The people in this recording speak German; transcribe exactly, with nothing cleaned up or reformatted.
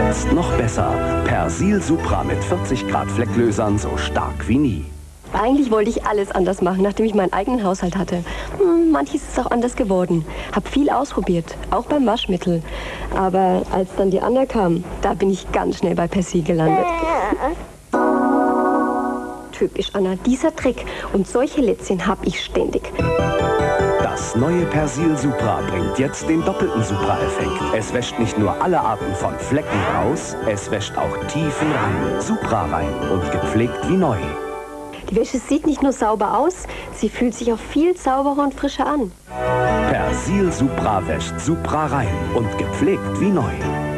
Jetzt noch besser. Persil Supra mit vierzig Grad Flecklösern, so stark wie nie. Eigentlich wollte ich alles anders machen, nachdem ich meinen eigenen Haushalt hatte. Hm, manches ist auch anders geworden. Hab viel ausprobiert, auch beim Waschmittel. Aber als dann die Anna kam, da bin ich ganz schnell bei Persil gelandet. Typisch, Anna, dieser Trick. Und solche Lätzchen hab ich ständig. Das neue Persil Supra bringt jetzt den doppelten Supra-Effekt. Es wäscht nicht nur alle Arten von Flecken raus, es wäscht auch Tiefen rein, Supra rein und gepflegt wie neu. Die Wäsche sieht nicht nur sauber aus, sie fühlt sich auch viel sauberer und frischer an. Persil Supra wäscht Supra rein und gepflegt wie neu.